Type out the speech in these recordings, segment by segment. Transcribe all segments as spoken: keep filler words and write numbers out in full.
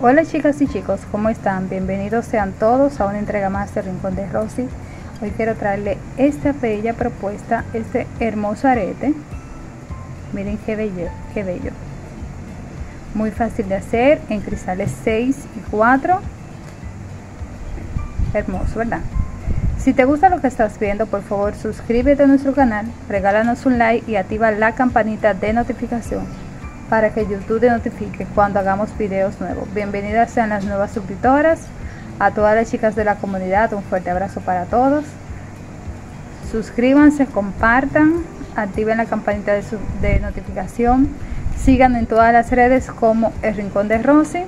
Hola chicas y chicos, ¿cómo están? Bienvenidos sean todos a una entrega más de Rincón de Rosy. Hoy quiero traerle esta bella propuesta, este hermoso arete. Miren qué bello, qué bello. Muy fácil de hacer, en cristales seis y cuatro. Hermoso, ¿verdad? Si te gusta lo que estás viendo, por favor suscríbete a nuestro canal, regálanos un like y activa la campanita de notificación para que YouTube te notifique cuando hagamos videos nuevos. Bienvenidas sean las nuevas suscriptoras, a todas las chicas de la comunidad, un fuerte abrazo para todos. Suscríbanse, compartan, activen la campanita de, su, de notificación, sigan en todas las redes como El Rincón de Rosy.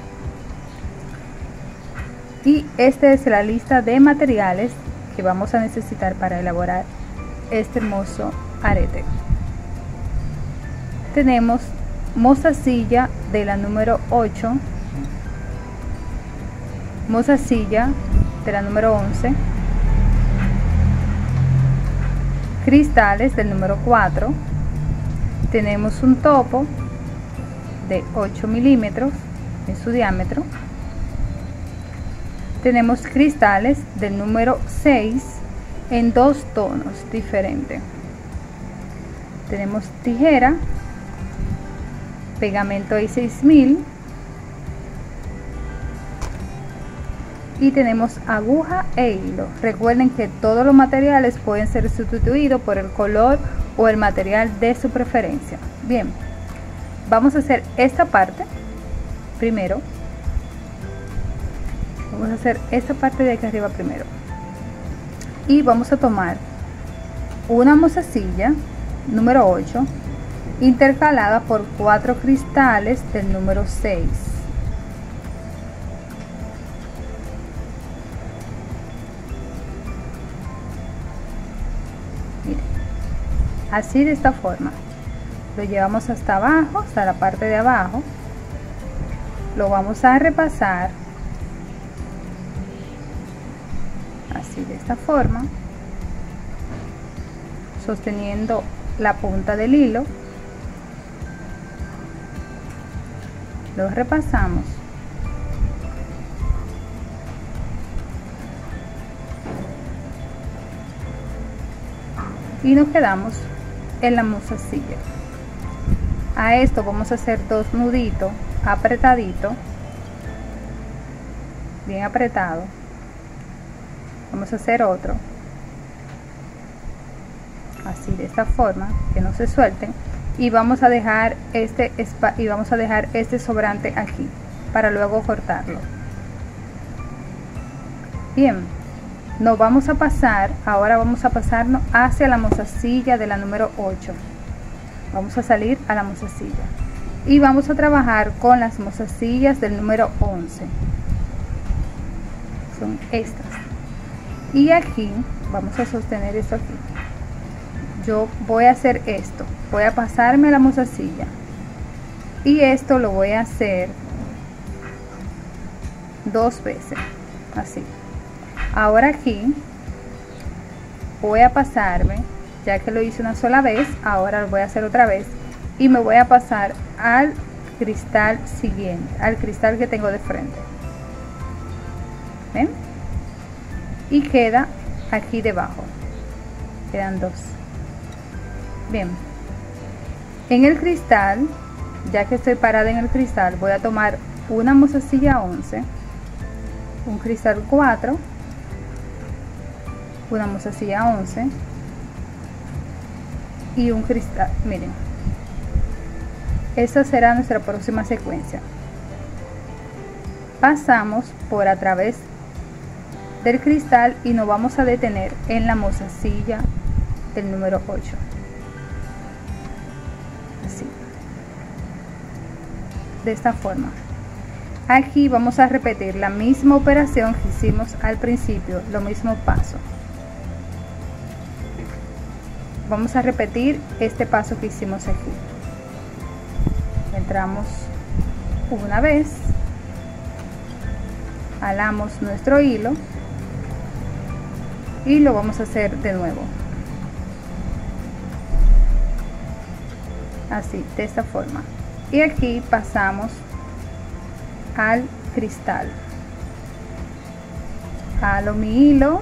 Y esta es la lista de materiales que vamos a necesitar para elaborar este hermoso arete. Tenemos mostacilla de la número ocho, mostacilla de la número once, cristales del número cuatro, tenemos un topo de ocho milímetros en su diámetro, tenemos cristales del número seis en dos tonos diferentes, tenemos tijera, pegamento I seis mil y tenemos aguja e hilo. Recuerden que todos los materiales pueden ser sustituidos por el color o el material de su preferencia. Bien, vamos a hacer esta parte primero. Vamos a hacer esta parte de aquí arriba primero y vamos a tomar una mostacilla número ocho intercalada por cuatro cristales del número seis. Miren, así de esta forma lo llevamos hasta abajo, hasta la parte de abajo. Lo vamos a repasar así de esta forma, sosteniendo la punta del hilo. Lo repasamos y nos quedamos en la mostacilla. A esto vamos a hacer dos nuditos apretaditos, bien apretado. Vamos a hacer otro así de esta forma, que no se suelten, y vamos a dejar este y vamos a dejar este sobrante aquí para luego cortarlo. Bien, nos vamos a pasar, ahora vamos a pasarnos hacia la mostacilla de la número ocho. Vamos a salir a la mostacilla y vamos a trabajar con las mostacillas del número once. Son estas. Y aquí vamos a sostener esto aquí. Yo voy a hacer esto, voy a pasarme la mostacilla y esto lo voy a hacer dos veces, así. Ahora aquí voy a pasarme, ya que lo hice una sola vez, ahora lo voy a hacer otra vez y me voy a pasar al cristal siguiente, al cristal que tengo de frente. ¿Ven? Y queda aquí debajo, quedan dos. Bien, en el cristal, ya que estoy parada en el cristal, voy a tomar una mostacilla once, un cristal cuatro, una mostacilla once y un cristal. Miren, esta será nuestra próxima secuencia. Pasamos por a través del cristal y nos vamos a detener en la mostacilla del número ocho. Así, de esta forma. Aquí vamos a repetir la misma operación que hicimos al principio, lo mismo paso. Vamos a repetir este paso que hicimos aquí. Entramos una vez, jalamos nuestro hilo y lo vamos a hacer de nuevo, así, de esta forma. Y aquí pasamos al cristal. Jalo mi hilo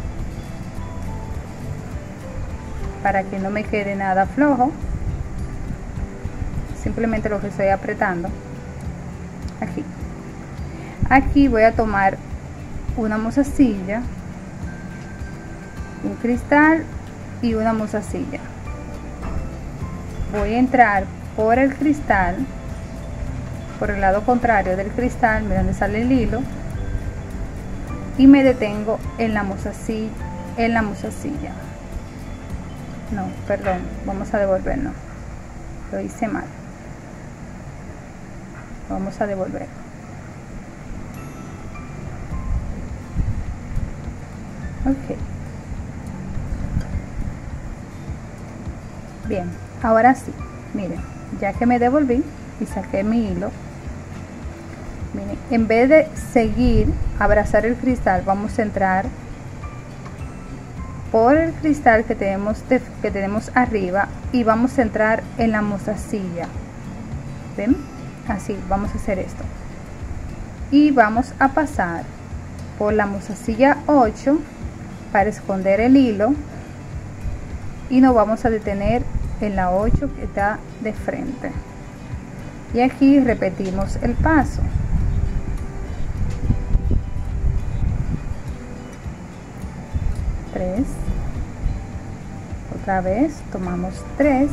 para que no me quede nada flojo. Simplemente lo que estoy apretando aquí. Aquí voy a tomar una mostacilla, un cristal y una mostacilla. Voy a entrar por el cristal, por el lado contrario del cristal, mira donde sale el hilo, y me detengo en la mostacilla, en la mostacilla. No, perdón, vamos a devolvernos. Lo hice mal. Vamos a devolver. Ok. Bien, ahora sí, miren, ya que me devolví y saqué mi hilo, miren, en vez de seguir abrazar el cristal, vamos a entrar por el cristal que tenemos de, que tenemos arriba y vamos a entrar en la mostacilla. ¿Ven? Así vamos a hacer esto y vamos a pasar por la mostacilla ocho para esconder el hilo y nos vamos a detener en la ocho que está de frente, y aquí repetimos el paso. Tres, otra vez tomamos tres,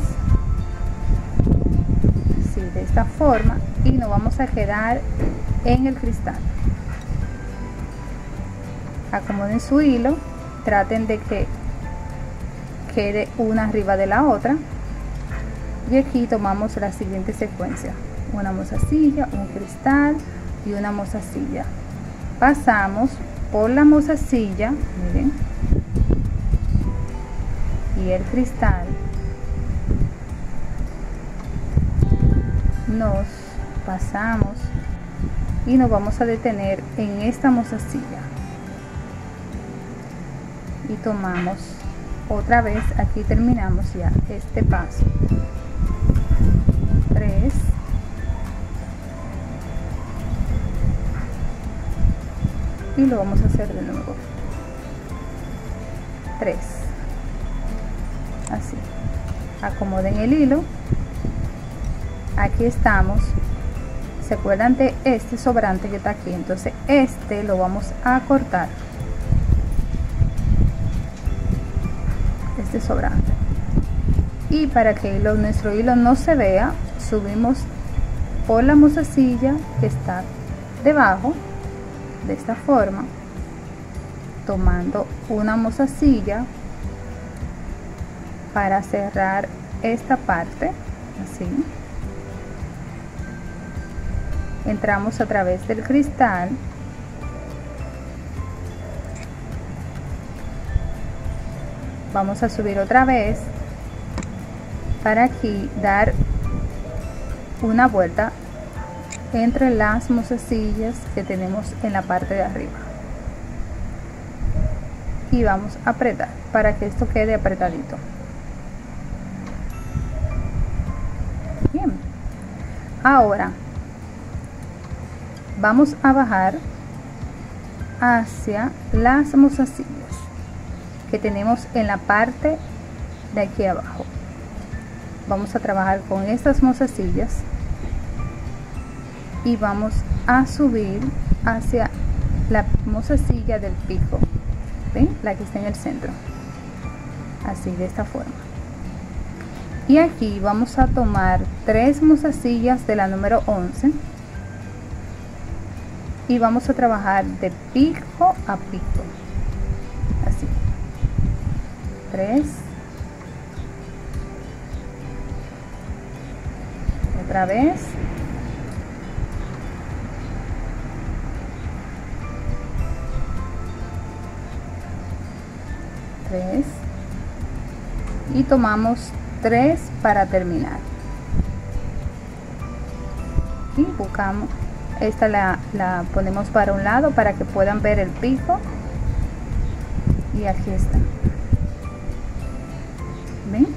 así de esta forma, y nos vamos a quedar en el cristal. Acomoden su hilo, traten de que quede una arriba de la otra, y aquí tomamos la siguiente secuencia: una mostacilla, un cristal y una mostacilla. Pasamos por la mostacilla, miren, y el cristal, nos pasamos y nos vamos a detener en esta mostacilla y tomamos otra vez. Aquí terminamos ya este paso. Tres, y lo vamos a hacer de nuevo. Tres, así. Acomoden el hilo. Aquí estamos. ¿Se acuerdan de este sobrante que está aquí? Entonces este lo vamos a cortar, este sobrante, y para que hilo, nuestro hilo no se vea, subimos por la mostacilla que está debajo de esta forma, tomando una mostacilla para cerrar esta parte, así. Entramos a través del cristal, vamos a subir otra vez para aquí dar una vuelta entre las mostacillas que tenemos en la parte de arriba, y vamos a apretar para que esto quede apretadito. Bien, ahora vamos a bajar hacia las mostacillas que tenemos en la parte de aquí abajo. Vamos a trabajar con estas mostacillas y vamos a subir hacia la mostacilla del pico, ¿ven? La que está en el centro, así, de esta forma. Y aquí vamos a tomar tres mostacillas de la número once y vamos a trabajar de pico a pico, así. Tres, otra vez, tres, y tomamos tres para terminar, y buscamos esta, la, la ponemos para un lado para que puedan ver el pico, y aquí está. ¿Ven?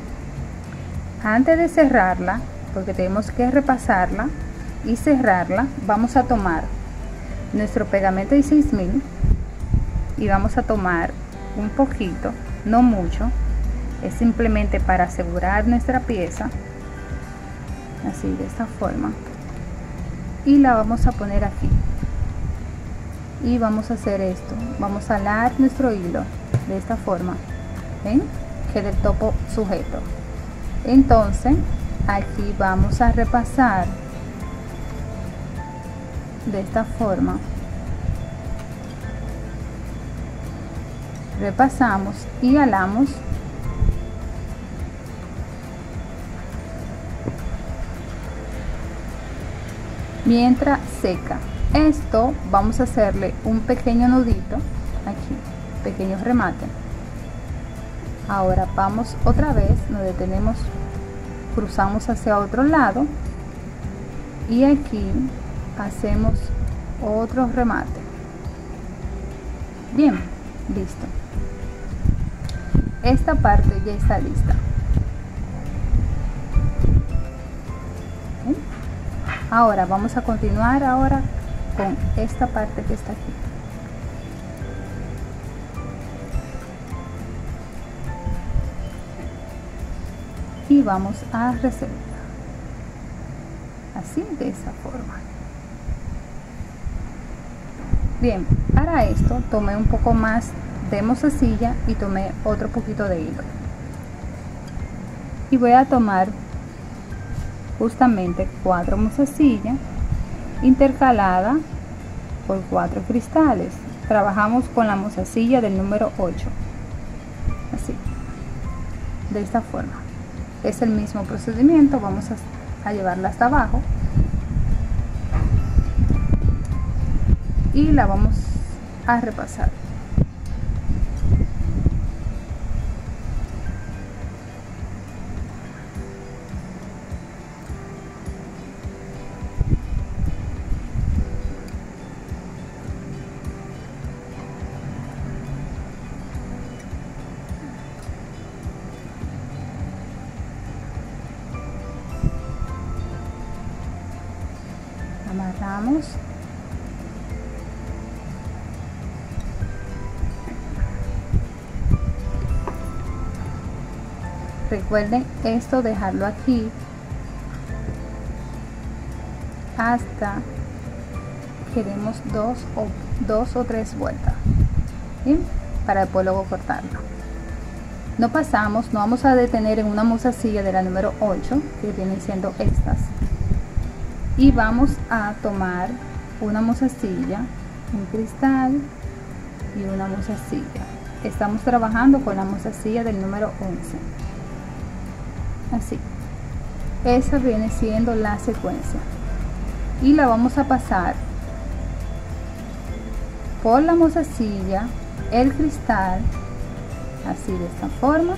Antes de cerrarla, porque tenemos que repasarla y cerrarla, vamos a tomar nuestro pegamento de seis mil y vamos a tomar un poquito, no mucho, es simplemente para asegurar nuestra pieza, así de esta forma, y la vamos a poner aquí y vamos a hacer esto, vamos a alar nuestro hilo de esta forma, ¿ven? Quede el topo sujeto. Entonces aquí vamos a repasar de esta forma, repasamos y alamos mientras seca. Esto vamos a hacerle un pequeño nudito aquí, pequeño remate. Ahora vamos otra vez, nos detenemos, cruzamos hacia otro lado y aquí hacemos otro remate. Bien, listo. Esta parte ya está lista. ¿Sí? Ahora vamos a continuar ahora con esta parte que está aquí. Y vamos a reservar así, de esa forma. Bien, para esto tomé un poco más de mozasilla y tomé otro poquito de hilo y voy a tomar justamente cuatro mozasillas intercalada por cuatro cristales. Trabajamos con la mozasilla del número ocho, así, de esta forma. Es el mismo procedimiento, vamos a, a llevarla hasta abajo y la vamos a repasar. Amarramos. Recuerden esto, dejarlo aquí hasta que demos dos o, dos o tres vueltas, ¿sí? Para después luego cortarlo. No pasamos, no vamos a detener en una mozasilla de la número ocho, que vienen siendo estas, y vamos a tomar una mozasilla, un cristal y una mozasilla. Estamos trabajando con la mozasilla del número once, así. Esa viene siendo la secuencia y la vamos a pasar por la mozasilla, el cristal, así, de esta forma,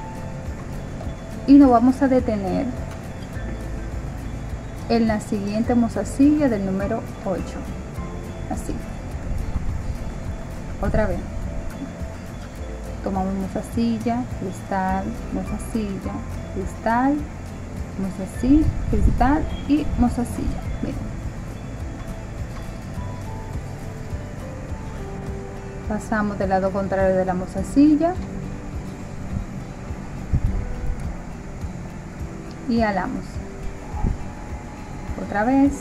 y nos vamos a detener en la siguiente mozasilla del número ocho, así. Otra vez tomamos mozasilla, cristal, mozasilla, cristal, mozasilla, cristal y mozasilla. Miren, pasamos del lado contrario de la mozasilla y alamos otra vez.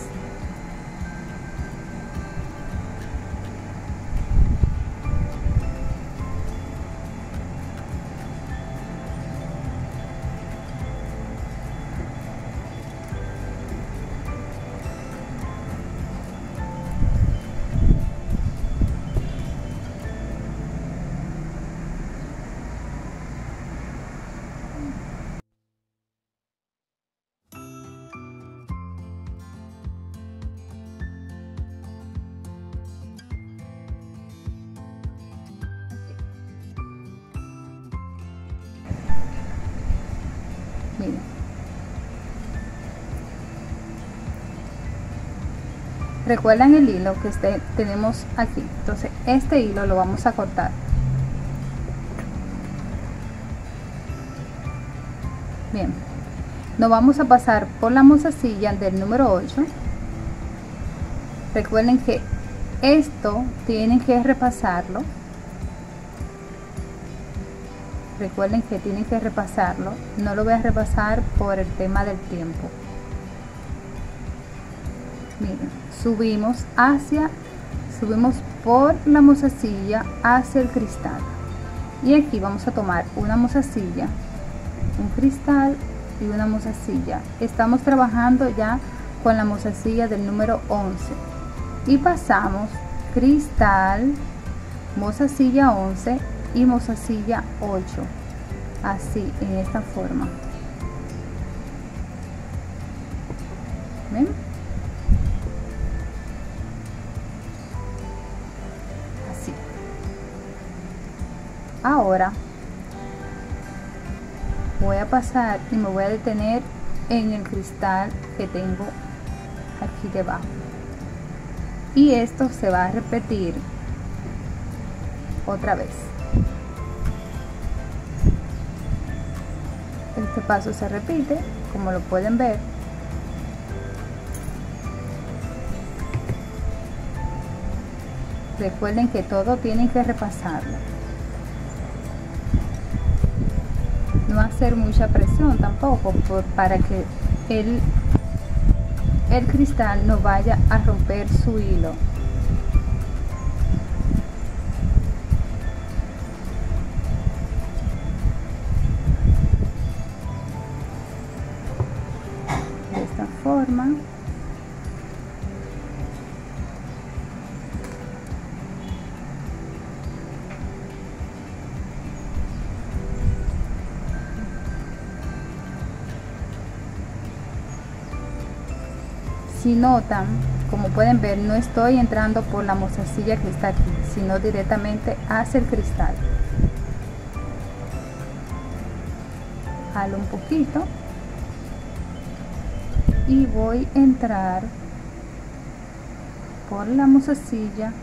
Miren, recuerdan el hilo que este, tenemos aquí. Entonces este hilo lo vamos a cortar. Bien, nos vamos a pasar por la mozasilla del número ocho. Recuerden que Esto tienen que repasarlo. Recuerden que tienen que repasarlo. No lo voy a repasar por el tema del tiempo. Miren, subimos hacia, subimos por la mozasilla hacia el cristal. Y aquí vamos a tomar una mozasilla, un cristal y una mozasilla. Estamos trabajando ya con la mozasilla del número once. Y pasamos cristal, mozasilla once y mozasilla ocho, así, en esta forma. ¿Ven? Así. Ahora voy a pasar y me voy a detener en el cristal que tengo aquí debajo, y esto se va a repetir otra vez. Este paso se repite, como lo pueden ver. Recuerden que todo tienen que repasarlo. No hacer mucha presión tampoco, por, para que el, el cristal no vaya a romper su hilo. De esta forma. Si notan, como pueden ver, no estoy entrando por la mozasilla que está aquí, sino directamente hacia el cristal. Jalo un poquito y voy a entrar por la mozasilla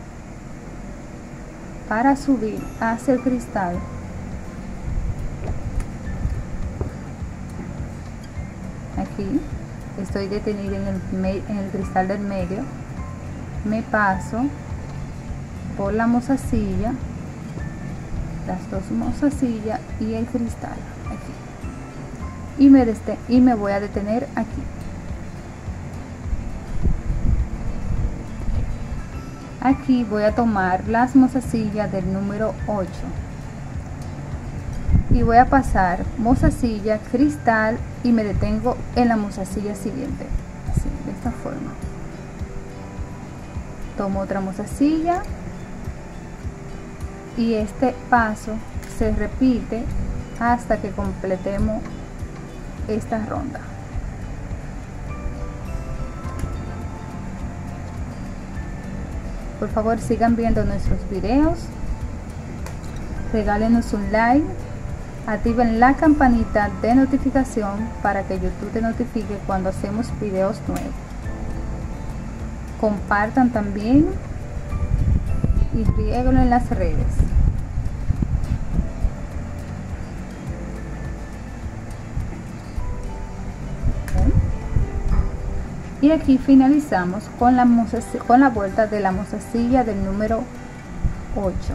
para subir hacia el cristal. Aquí estoy detenida en el, en el cristal del medio. Me paso por la mozasilla, las dos mozasillas y el cristal aquí, y me, deste, y me voy a detener aquí. Aquí voy a tomar las mozasillas del número ocho y voy a pasar mozasilla, cristal, y me detengo en la mozasilla siguiente, así, de esta forma. Tomo otra mozasilla y este paso se repite hasta que completemos esta ronda. Por favor, sigan viendo nuestros videos, regálenos un like, activen la campanita de notificación para que YouTube te notifique cuando hacemos videos nuevos. Compartan también y riéguenlo en las redes. Y aquí finalizamos con la, con la vuelta de la mozasilla del número ocho.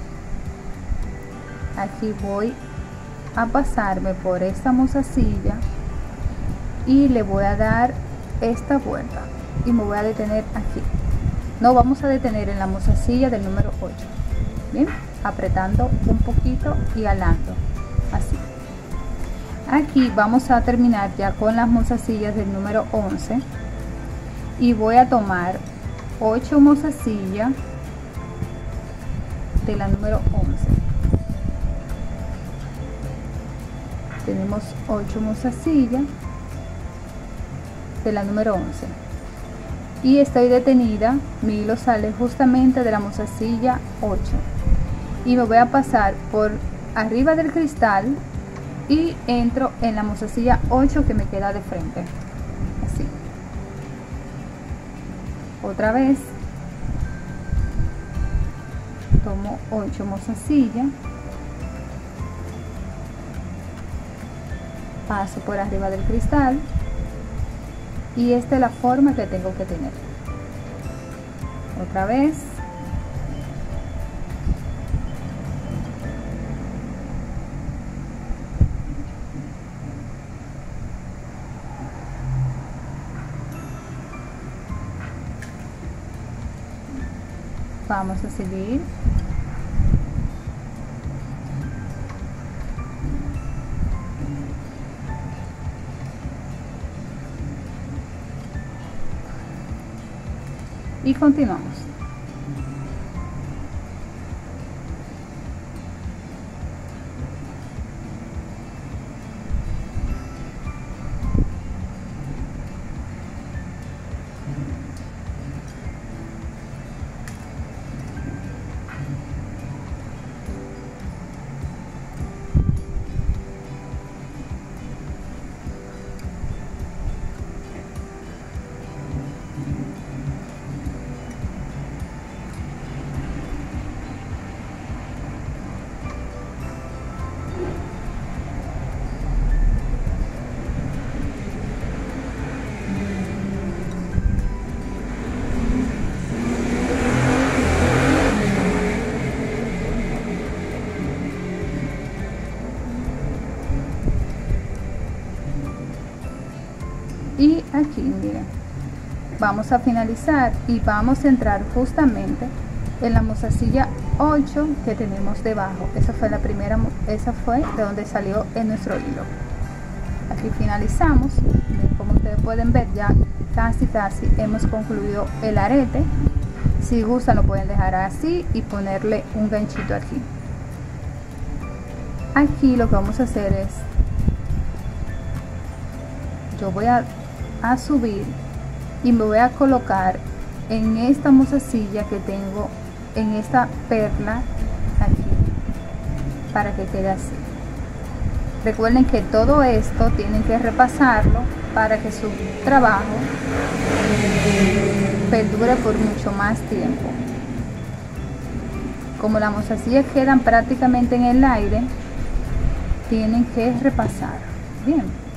Aquí voy a pasarme por esta mozasilla y le voy a dar esta vuelta y me voy a detener aquí. No vamos a detener en la mozasilla del número ocho. Bien, apretando un poquito y alando, así. Aquí vamos a terminar ya con las mozasillas del número once y voy a tomar ocho mozasillas de la número once. Tenemos ocho mozasillas de la número once y estoy detenida. Mi hilo sale justamente de la mozasilla ocho y me voy a pasar por arriba del cristal y entro en la mozasilla ocho que me queda de frente, así. Otra vez tomo ocho mozasillas, paso por arriba del cristal y esta es la forma que tengo que tener. Otra vez Vamos a seguir. Y continuamos. Y aquí miren, vamos a finalizar y vamos a entrar justamente en la mozasilla ocho que tenemos debajo. Esa fue la primera, esa fue de donde salió en nuestro hilo. Aquí finalizamos. Como ustedes pueden ver, ya casi casi hemos concluido el arete. Si gustan lo pueden dejar así y ponerle un ganchito aquí. Aquí lo que vamos a hacer es, yo voy a a subir y me voy a colocar en esta mozasilla que tengo, en esta perla aquí, para que quede así. Recuerden que todo esto tienen que repasarlo para que su trabajo perdure por mucho más tiempo. Como las mozasillas quedan prácticamente en el aire, tienen que repasar bien.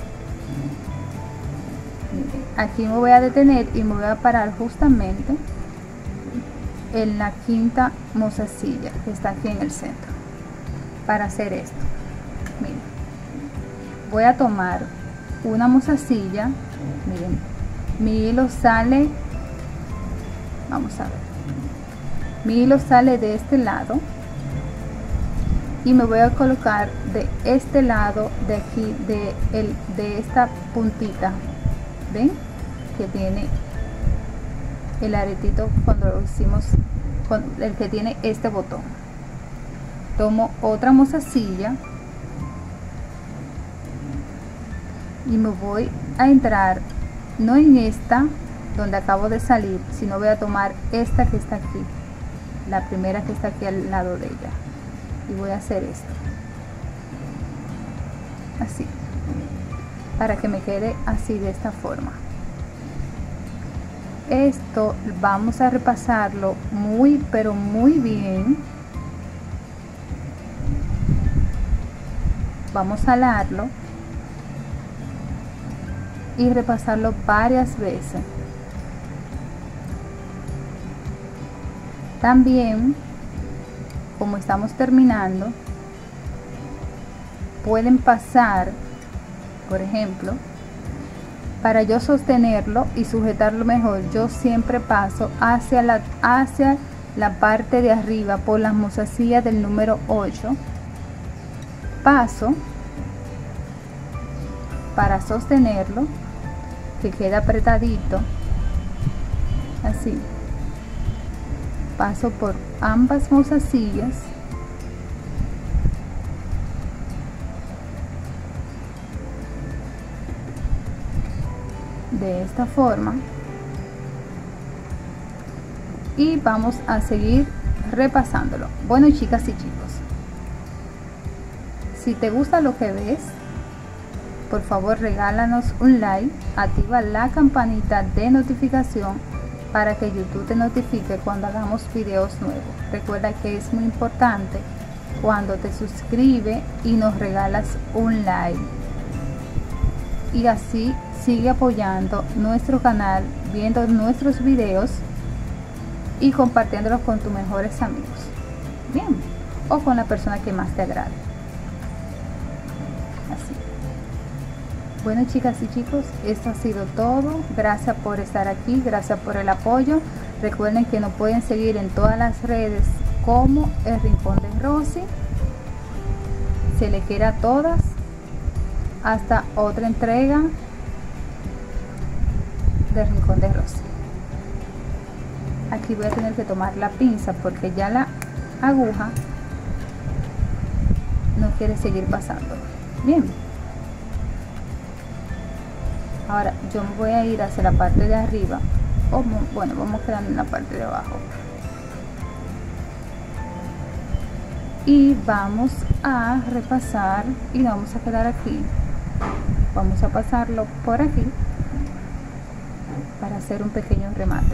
Aquí me voy a detener y me voy a parar justamente en la quinta mozasilla que está aquí en el centro para hacer esto. Miren, voy a tomar una mozasilla. Miren, mi hilo sale, vamos a ver, mi hilo sale de este lado y me voy a colocar de este lado de aquí, de, el, de esta puntita, ¿ven? Que tiene el aretito cuando lo hicimos, con el que tiene este botón. Tomo otra mozasilla y me voy a entrar, no en esta donde acabo de salir, sino voy a tomar esta que está aquí, la primera que está aquí al lado de ella, y voy a hacer esto así, para que me quede así, de esta forma. Esto vamos a repasarlo muy pero muy bien. Vamos a alarlo y repasarlo varias veces. También, como estamos terminando, pueden pasar, por ejemplo, para yo sostenerlo y sujetarlo mejor, yo siempre paso hacia la, hacia la parte de arriba por las mozasillas del número ocho. Paso para sostenerlo, que quede apretadito, así. Paso por ambas mozasillas. De esta forma, y vamos a seguir repasándolo. Bueno, chicas y chicos, si te gusta lo que ves, por favor regálanos un like, activa la campanita de notificación para que YouTube te notifique cuando hagamos videos nuevos. Recuerda que es muy importante cuando te suscribes y nos regalas un like, y así sigue apoyando nuestro canal, viendo nuestros videos y compartiéndolos con tus mejores amigos, bien, o con la persona que más te agrade. Así. Bueno, chicas y chicos, esto ha sido todo. Gracias por estar aquí, gracias por el apoyo. Recuerden que nos pueden seguir en todas las redes como El Rincón de Rosy. Se le quiera a todas. Hasta otra entrega del Rincón de Rosy. Aquí voy a tener que tomar la pinza porque ya la aguja no quiere seguir pasando. Bien, ahora yo me voy a ir hacia la parte de arriba, o bueno, vamos quedando en la parte de abajo y vamos a repasar y nos vamos a quedar aquí. Vamos a pasarlo por aquí para hacer un pequeño remate.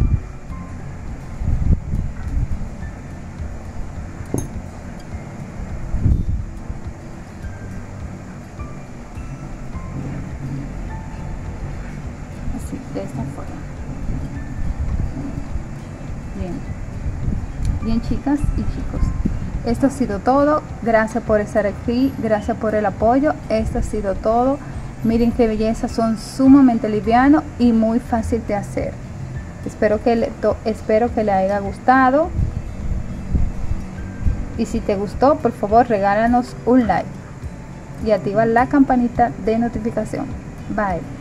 De esta forma. Bien, bien chicas y chicos, esto ha sido todo. Gracias por estar aquí, gracias por el apoyo. Esto ha sido todo. Miren qué belleza, son sumamente livianos y muy fácil de hacer. Espero que le, espero que le haya gustado, y si te gustó, por favor regálanos un like y activa la campanita de notificación. Bye.